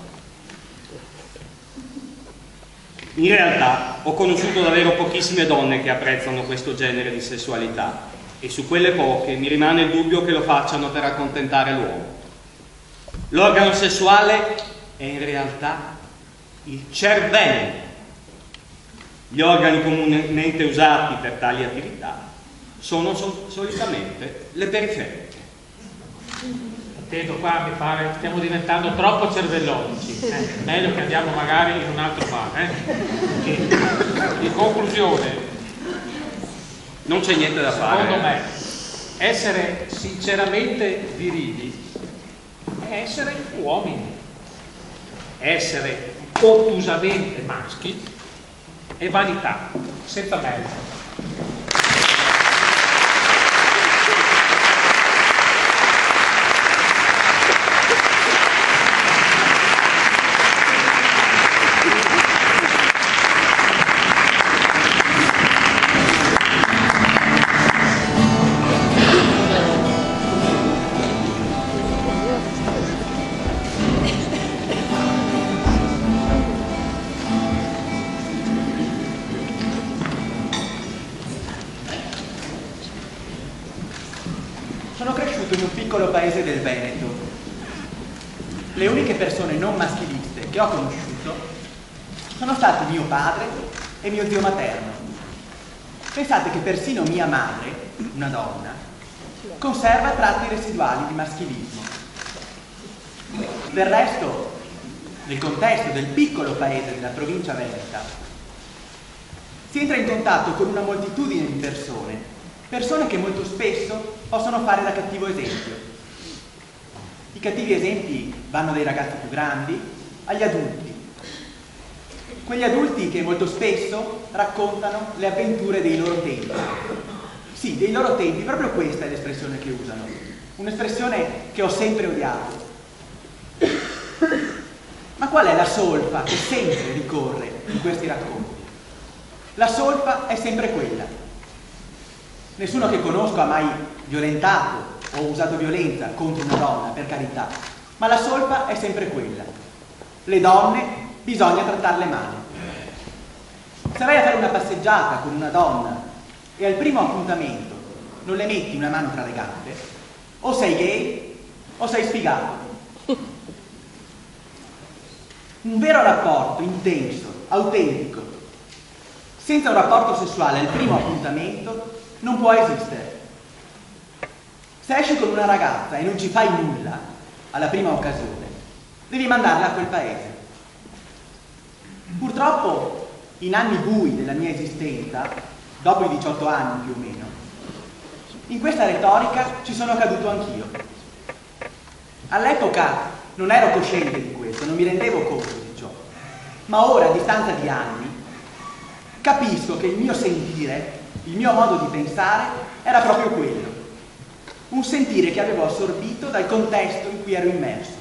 In realtà ho conosciuto davvero pochissime donne che apprezzano questo genere di sessualità e su quelle poche mi rimane il dubbio che lo facciano per accontentare l'uomo. L'organo sessuale è in realtà il cervello. Gli organi comunemente usati per tali attività sono sol- solitamente le periferiche. Attento qua, mi pare, stiamo diventando troppo cervellotici. Eh, meglio che andiamo magari in un altro bar. Eh? Perché, in conclusione, non c'è niente da fare. Secondo me, essere sinceramente virili è essere uomini. Essere ottusamente maschi e vanità, senza mezzo. Sono cresciuto in un piccolo paese del Veneto. Le uniche persone non maschiliste che ho conosciuto sono stati mio padre e mio zio materno. Pensate che persino mia madre, una donna, conserva tratti residuali di maschilismo. Del resto, nel contesto del piccolo paese della provincia veneta, si entra in contatto con una moltitudine di persone Persone che molto spesso possono fare da cattivo esempio. I cattivi esempi vanno dai ragazzi più grandi agli adulti. Quegli adulti che molto spesso raccontano le avventure dei loro tempi. Sì, dei loro tempi, proprio questa è l'espressione che usano. Un'espressione che ho sempre odiato. Ma qual è la solfa che sempre ricorre in questi racconti? La solfa è sempre quella. Nessuno che conosco ha mai violentato o usato violenza contro una donna, per carità, ma la solfa è sempre quella. Le donne bisogna trattarle male. Se vai a fare una passeggiata con una donna e al primo appuntamento non le metti una mano tra le gambe, o sei gay o sei sfigato. Un vero rapporto intenso, autentico, senza un rapporto sessuale al primo appuntamento non può esistere. Se esci con una ragazza e non ci fai nulla alla prima occasione, devi mandarla a quel paese. Purtroppo, in anni bui della mia esistenza, dopo i diciotto anni più o meno, in questa retorica ci sono caduto anch'io. All'epoca non ero cosciente di questo, non mi rendevo conto di ciò, ma ora, a distanza di anni, capisco che il mio sentire, il mio modo di pensare era proprio quello. Un sentire che avevo assorbito dal contesto in cui ero immerso.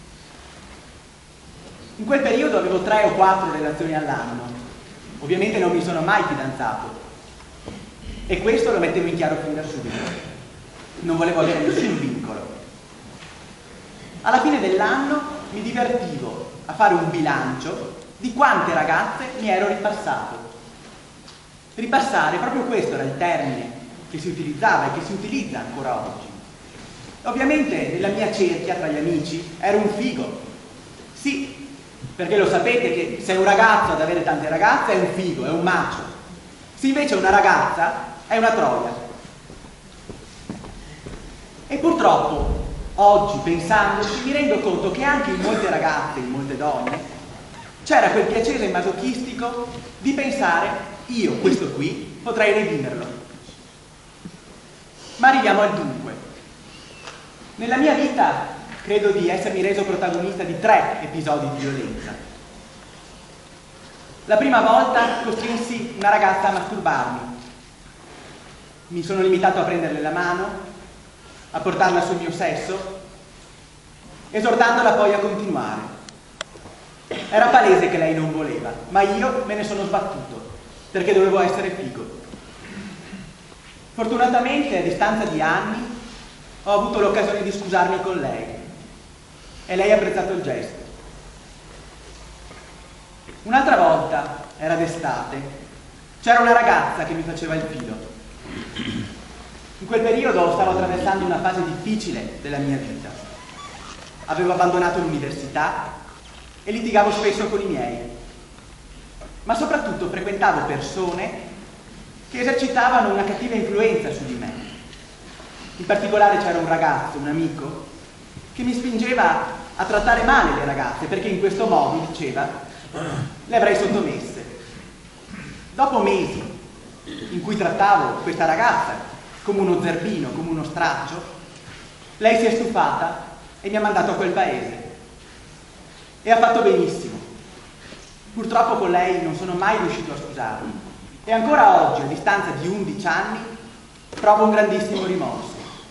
In quel periodo avevo tre o quattro relazioni all'anno. Ovviamente non mi sono mai fidanzato. E questo lo mettevo in chiaro fin da subito. Non volevo avere nessun vincolo. Alla fine dell'anno mi divertivo a fare un bilancio di quante ragazze mi ero ripassato. Ripassare, proprio questo era il termine che si utilizzava e che si utilizza ancora oggi. Ovviamente nella mia cerchia tra gli amici ero un figo. Sì, perché lo sapete che se un ragazzo ad avere tante ragazze è un figo, è un macio. Se invece una ragazza è una troia. E purtroppo oggi, pensandoci, mi rendo conto che anche in molte ragazze, in molte donne, c'era quel piacere masochistico di pensare: io questo qui potrei redimerlo. Ma arriviamo al dunque. Nella mia vita credo di essermi reso protagonista di tre episodi di violenza. La prima volta costrinsi una ragazza a masturbarmi. Mi sono limitato a prenderle la mano, a portarla sul mio sesso, esortandola poi a continuare. Era palese che lei non voleva, ma io me ne sono sbattuto, perché dovevo essere figo. Fortunatamente, a distanza di anni, ho avuto l'occasione di scusarmi con lei e lei ha apprezzato il gesto. Un'altra volta, era d'estate, c'era una ragazza che mi faceva il filo. In quel periodo stavo attraversando una fase difficile della mia vita. Avevo abbandonato l'università e litigavo spesso con i miei, ma soprattutto frequentavo persone che esercitavano una cattiva influenza su di me. In particolare c'era un ragazzo, un amico, che mi spingeva a trattare male le ragazze, perché in questo modo, diceva, le avrei sottomesse. Dopo mesi in cui trattavo questa ragazza come uno zerbino, come uno straccio, lei si è stufata e mi ha mandato a quel paese. E ha fatto benissimo. Purtroppo con lei non sono mai riuscito a scusarmi. E ancora oggi, a distanza di undici anni, provo un grandissimo rimorso.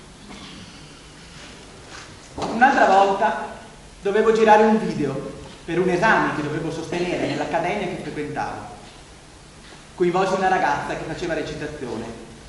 Un'altra volta dovevo girare un video per un esame che dovevo sostenere nell'accademia che frequentavo. Coinvolsi una ragazza che faceva recitazione.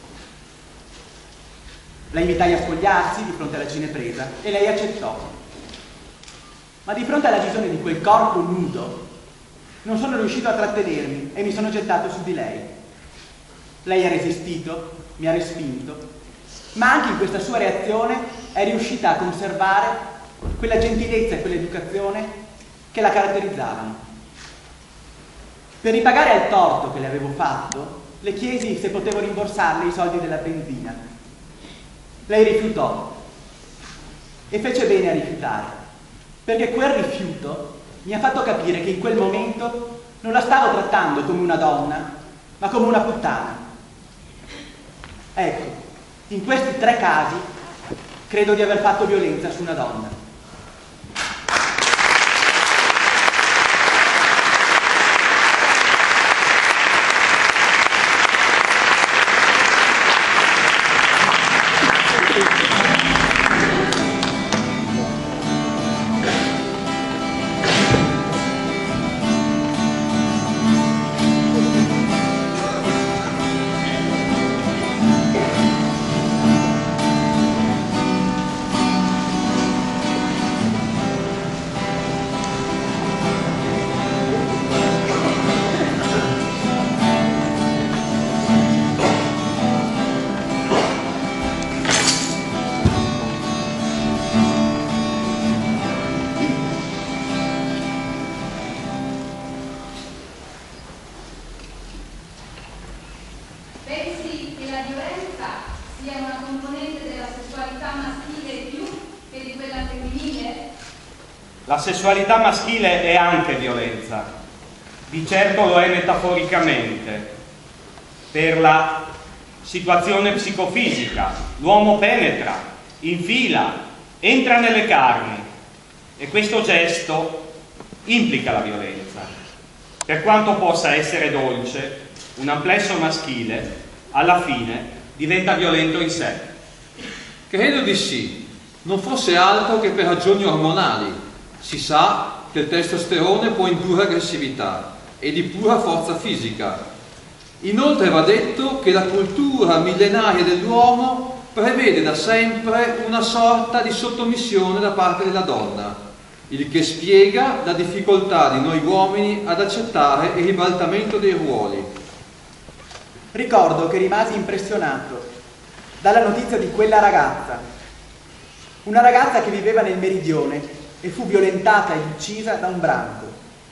La invitai a spogliarsi di fronte alla cinepresa e lei accettò. Ma di fronte alla visione di quel corpo nudo non sono riuscito a trattenermi e mi sono gettato su di lei. Lei ha resistito, mi ha respinto, ma anche in questa sua reazione è riuscita a conservare quella gentilezza e quell'educazione che la caratterizzavano. Per ripagare al torto che le avevo fatto, le chiesi se potevo rimborsarle i soldi della benzina. Lei rifiutò e fece bene a rifiutare, perché quel rifiuto mi ha fatto capire che in quel momento non la stavo trattando come una donna, ma come una puttana. Ecco, in questi tre casi credo di aver fatto violenza su una donna. La sessualità maschile è anche violenza, di certo lo è metaforicamente, per la situazione psicofisica. L'uomo penetra, infila, entra nelle carni e questo gesto implica la violenza. Per quanto possa essere dolce, un amplesso maschile alla fine diventa violento in sé. Credo di sì, non fosse altro che per ragioni ormonali. Si sa che il testosterone può indurre aggressività e di pura forza fisica. Inoltre va detto che la cultura millenaria dell'uomo prevede da sempre una sorta di sottomissione da parte della donna, il che spiega la difficoltà di noi uomini ad accettare il ribaltamento dei ruoli. Ricordo che rimasi impressionato dalla notizia di quella ragazza, una ragazza che viveva nel meridione e fu violentata ed uccisa da un branco.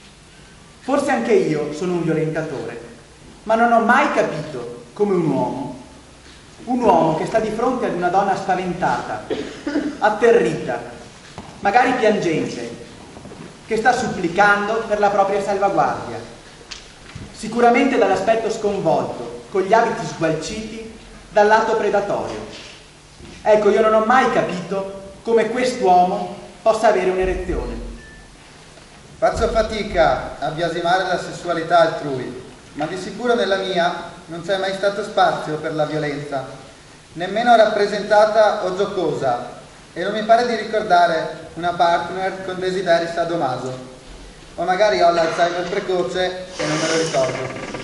Forse anche io sono un violentatore, ma non ho mai capito come un uomo, un uomo che sta di fronte ad una donna spaventata, atterrita, magari piangente, che sta supplicando per la propria salvaguardia, sicuramente dall'aspetto sconvolto, con gli abiti sgualciti, dal lato predatorio. Ecco, io non ho mai capito come quest'uomo possa avere un'erezione. Faccio fatica a biasimare la sessualità altrui, ma di sicuro nella mia non c'è mai stato spazio per la violenza, nemmeno rappresentata o giocosa, e non mi pare di ricordare una partner con desideri sadomaso. O magari ho l'Alzheimer precoce e non me lo ricordo.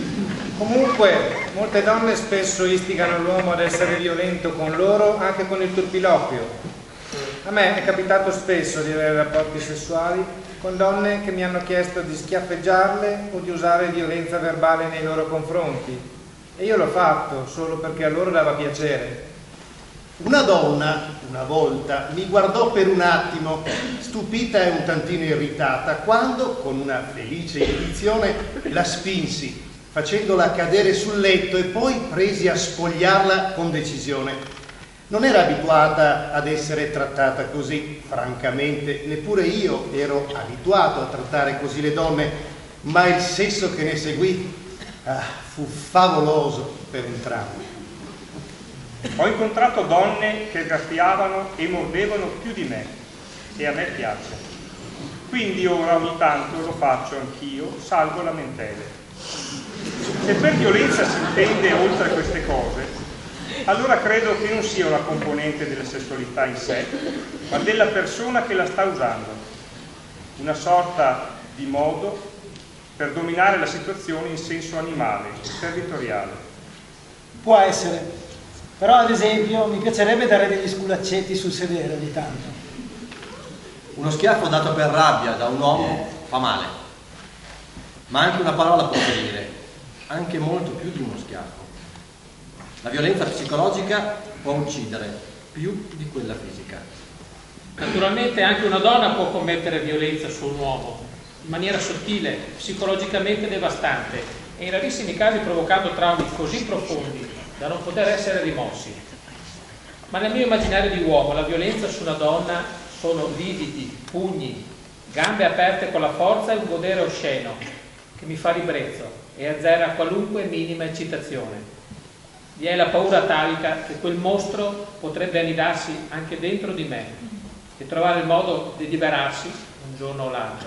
Comunque, molte donne spesso istigano l'uomo ad essere violento con loro anche con il turpiloquio. A me è capitato spesso di avere rapporti sessuali con donne che mi hanno chiesto di schiaffeggiarle o di usare violenza verbale nei loro confronti. E io l'ho fatto solo perché a loro dava piacere. Una donna, una volta, mi guardò per un attimo, stupita e un tantino irritata, quando, con una felice intuizione, la spinsi, facendola cadere sul letto e poi presi a spogliarla con decisione. Non era abituata ad essere trattata così, francamente, neppure io ero abituato a trattare così le donne, ma il sesso che ne seguì ah, fu favoloso per entrambi. Ho incontrato donne che graffiavano e mordevano più di me e a me piace. Quindi ora ogni tanto lo faccio anch'io, salvo lamentele. Se per violenza si intende oltre a queste cose, allora credo che non sia una componente della sessualità in sé, ma della persona che la sta usando. Una sorta di modo per dominare la situazione in senso animale, territoriale. Può essere, però ad esempio mi piacerebbe dare degli sculaccetti sul sedere ogni tanto. Uno schiaffo dato per rabbia da un uomo fa male, ma anche una parola può ferire, anche molto più di uno schiaffo. La violenza psicologica può uccidere più di quella fisica. Naturalmente anche una donna può commettere violenza su un uomo in maniera sottile, psicologicamente devastante e in rarissimi casi provocando traumi così profondi da non poter essere rimossi. Ma nel mio immaginario di uomo la violenza su una donna sono lividi, pugni, gambe aperte con la forza e un godere osceno che mi fa ribrezzo e azzera qualunque minima eccitazione. Vi è la paura atavica che quel mostro potrebbe annidarsi anche dentro di me e trovare il modo di liberarsi un giorno o l'altro.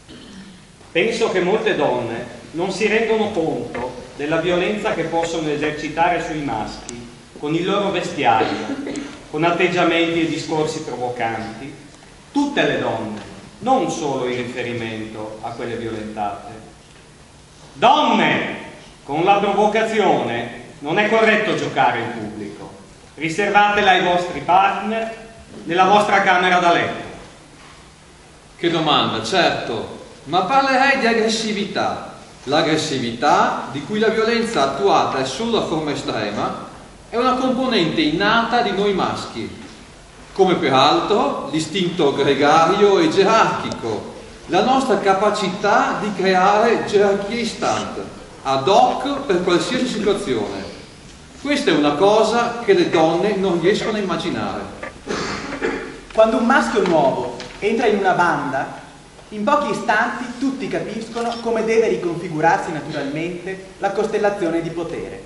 Penso che molte donne non si rendono conto della violenza che possono esercitare sui maschi con il loro vestiario, con atteggiamenti e discorsi provocanti. Tutte le donne, non solo in riferimento a quelle violentate. Donne, con la provocazione non è corretto giocare in pubblico. Riservatela ai vostri partner nella vostra camera da letto. Che domanda, certo, ma parlerei di aggressività. L'aggressività, di cui la violenza attuata è solo la forma estrema, è una componente innata di noi maschi, come peraltro l'istinto gregario e gerarchico, la nostra capacità di creare gerarchie istant, ad hoc per qualsiasi situazione. Questa è una cosa che le donne non riescono a immaginare. Quando un maschio nuovo entra in una banda, in pochi istanti tutti capiscono come deve riconfigurarsi naturalmente la costellazione di potere.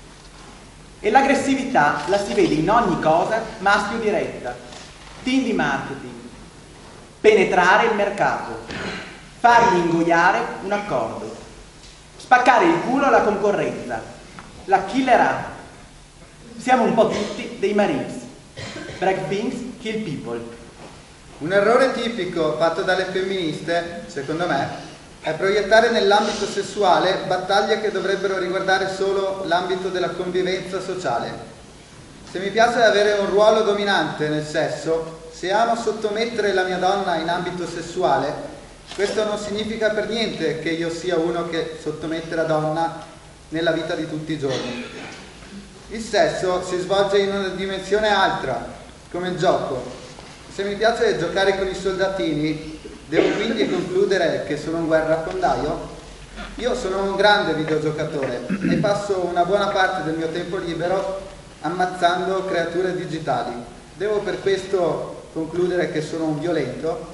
E l'aggressività la si vede in ogni cosa maschio diretta, team di marketing, penetrare il mercato, fargli ingoiare un accordo, spaccare il culo alla concorrenza, la killer app. Siamo un po' tutti dei Marines. Break things, kill people. Un errore tipico fatto dalle femministe, secondo me, è proiettare nell'ambito sessuale battaglie che dovrebbero riguardare solo l'ambito della convivenza sociale. Se mi piace avere un ruolo dominante nel sesso, se amo sottomettere la mia donna in ambito sessuale, questo non significa per niente che io sia uno che sottomette la donna nella vita di tutti i giorni. Il sesso si svolge in una dimensione altra, come il gioco. Se mi piace giocare con i soldatini, devo quindi concludere che sono un guerrafondaio? Io sono un grande videogiocatore e passo una buona parte del mio tempo libero ammazzando creature digitali. Devo per questo concludere che sono un violento?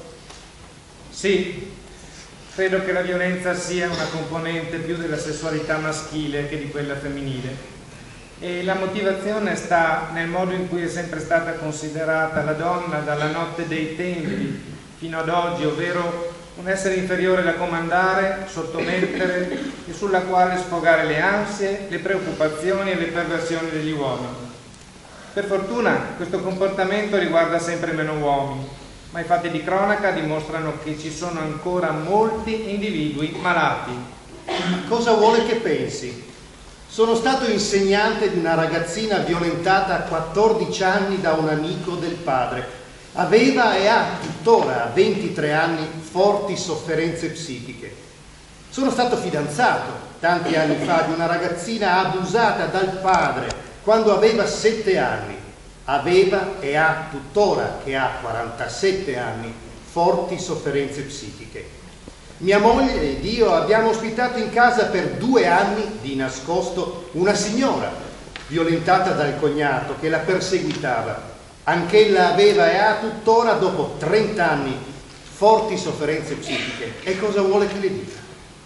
Sì, credo che la violenza sia una componente più della sessualità maschile che di quella femminile. E la motivazione sta nel modo in cui è sempre stata considerata la donna dalla notte dei tempi fino ad oggi, ovvero un essere inferiore da comandare, sottomettere e sulla quale sfogare le ansie, le preoccupazioni e le perversioni degli uomini. Per fortuna questo comportamento riguarda sempre meno uomini, ma i fatti di cronaca dimostrano che ci sono ancora molti individui malati. Ma cosa vuole che pensi? Sono stato insegnante di una ragazzina violentata a quattordici anni da un amico del padre. Aveva e ha tuttora, a ventitré anni, forti sofferenze psichiche. Sono stato fidanzato tanti anni fa di una ragazzina abusata dal padre quando aveva sette anni. Aveva e ha tuttora, che ha quarantasette anni, forti sofferenze psichiche. Mia moglie ed io abbiamo ospitato in casa per due anni di nascosto una signora violentata dal cognato che la perseguitava. Anch'ella aveva e ha tuttora, dopo trenta anni, forti sofferenze psichiche. E cosa vuole che le dica?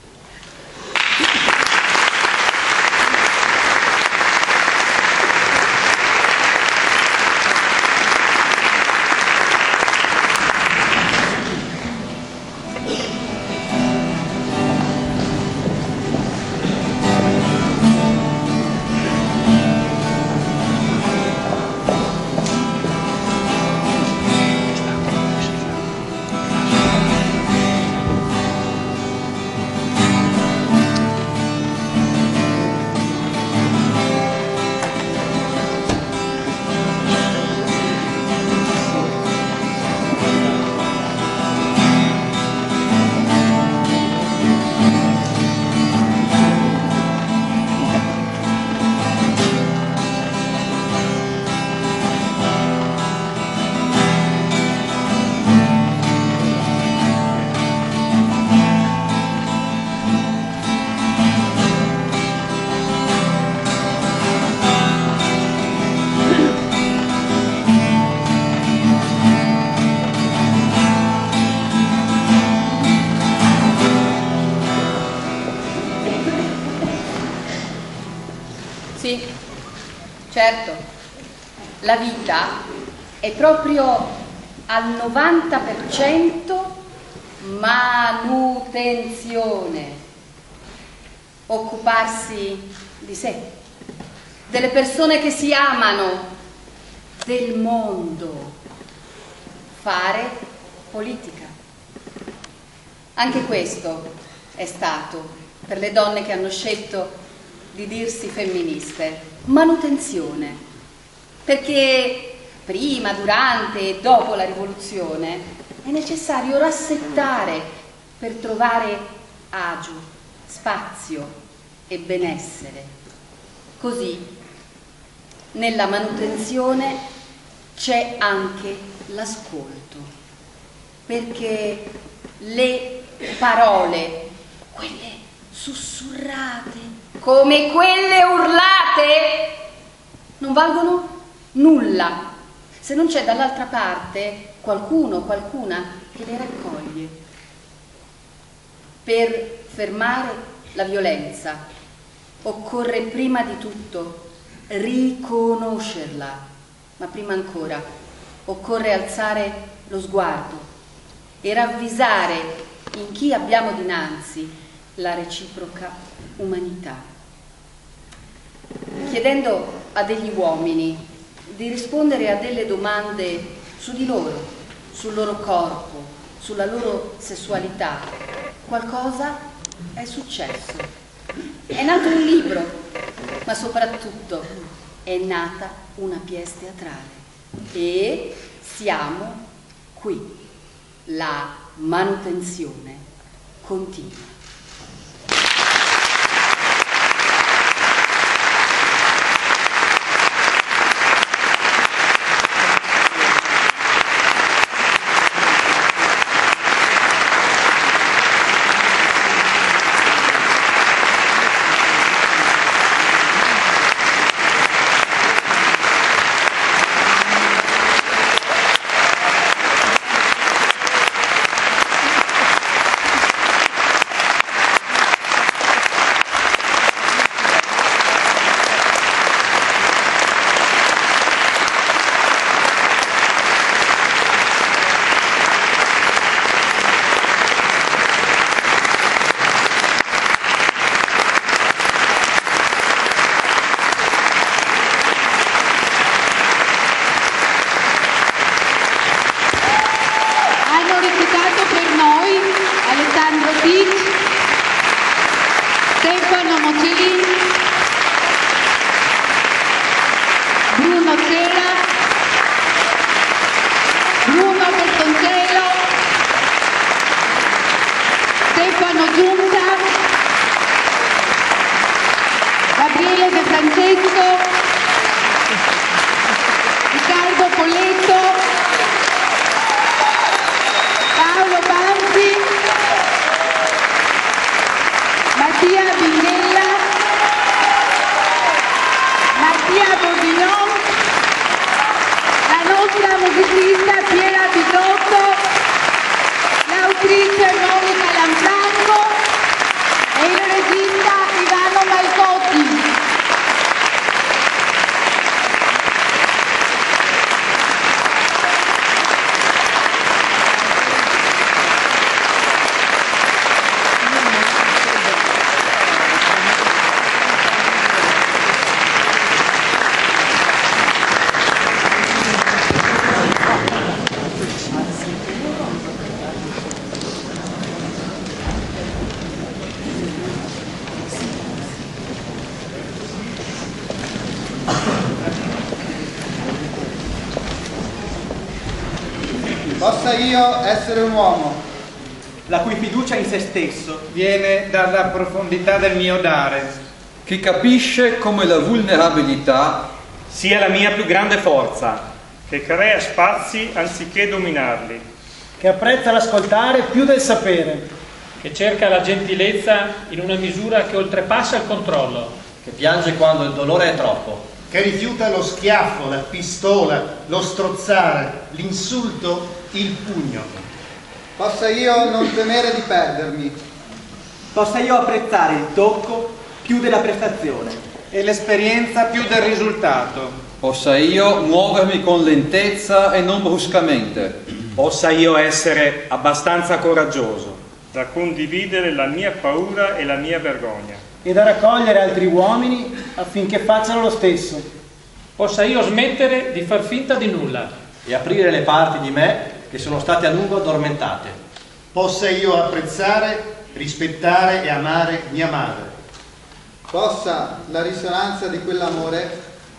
Certo, la vita è proprio al novanta per cento manutenzione, occuparsi di sé, delle persone che si amano, del mondo, fare politica. Anche questo è stato per le donne che hanno scelto di dirsi femministe, manutenzione, perché prima, durante e dopo la rivoluzione è necessario rassettare per trovare agio, spazio e benessere. Così nella manutenzione c'è anche l'ascolto, perché le parole, quelle sussurrate, come quelle urlate, non valgono nulla se non c'è dall'altra parte qualcuno o qualcuna che le raccoglie. Per fermare la violenza occorre prima di tutto riconoscerla, ma prima ancora occorre alzare lo sguardo e ravvisare in chi abbiamo dinanzi la reciproca umanità, chiedendo a degli uomini di rispondere a delle domande su di loro, sul loro corpo, sulla loro sessualità. Qualcosa è successo. È nato un libro, ma soprattutto è nata una pièce teatrale. E siamo qui. La manutenzione continua. Possa io essere un uomo, la cui fiducia in se stesso viene dalla profondità del mio dare, che capisce come la vulnerabilità sia la mia più grande forza, che crea spazi anziché dominarli, che apprezza l'ascoltare più del sapere, che cerca la gentilezza in una misura che oltrepassa il controllo, che piange quando il dolore è troppo, che rifiuta lo schiaffo, la pistola, lo strozzare, l'insulto, il pugno. Possa io non temere di perdermi, possa io apprezzare il tocco più della prestazione e l'esperienza più del risultato, possa io muovermi con lentezza e non bruscamente, possa io essere abbastanza coraggioso da condividere la mia paura e la mia vergogna, e da raccogliere altri uomini affinché facciano lo stesso, possa io smettere di far finta di nulla e aprire le parti di me che sono state a lungo addormentate, possa io apprezzare, rispettare e amare mia madre, possa la risonanza di quell'amore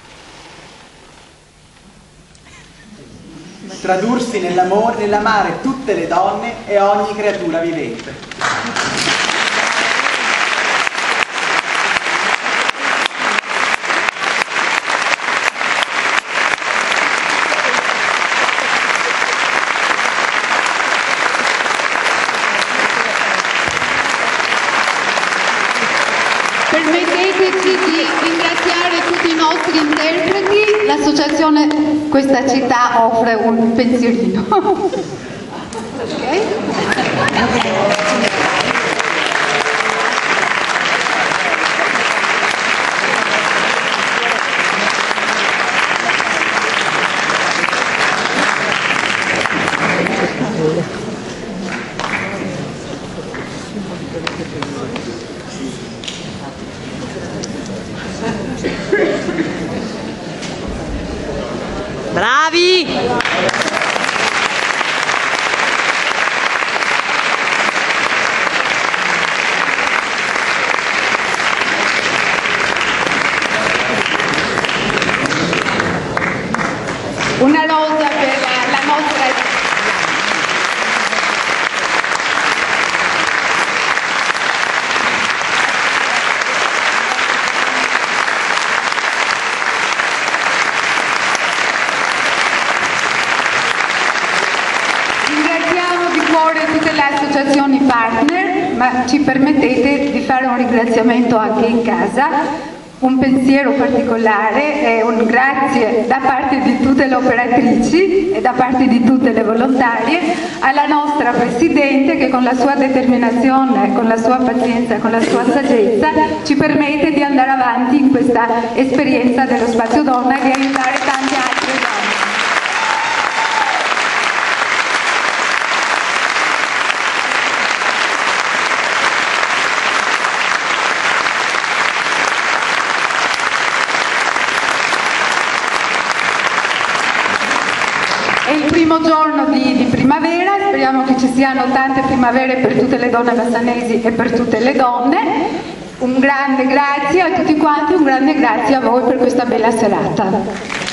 tradursi nell'amore, nell'amare tutte le donne e ogni creatura vivente. Permetteteci di ringraziare tutti i nostri interpreti, la l'associazione Questa città offre un pensierino. Ok? Bravi! Una rosa per la nostra... tutte le associazioni partner, ma ci permettete di fare un ringraziamento anche in casa, un pensiero particolare e un grazie da parte di tutte le operatrici e da parte di tutte le volontarie alla nostra Presidente che con la sua determinazione, con la sua pazienza, con la sua saggezza ci permette di andare avanti in questa esperienza dello Spazio Donna e di aiutare tante altre donne. È il primo giorno di, di primavera, speriamo che ci siano tante primavere per tutte le donne bassanesi e per tutte le donne. Un grande grazie a tutti quanti, un grande grazie a voi per questa bella serata.